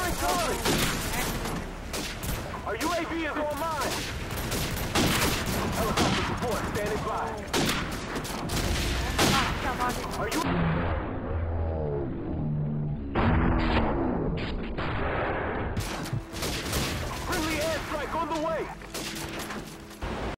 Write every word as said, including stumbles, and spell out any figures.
incoming! Our U A V is online! Helicopter support standing by. Are you...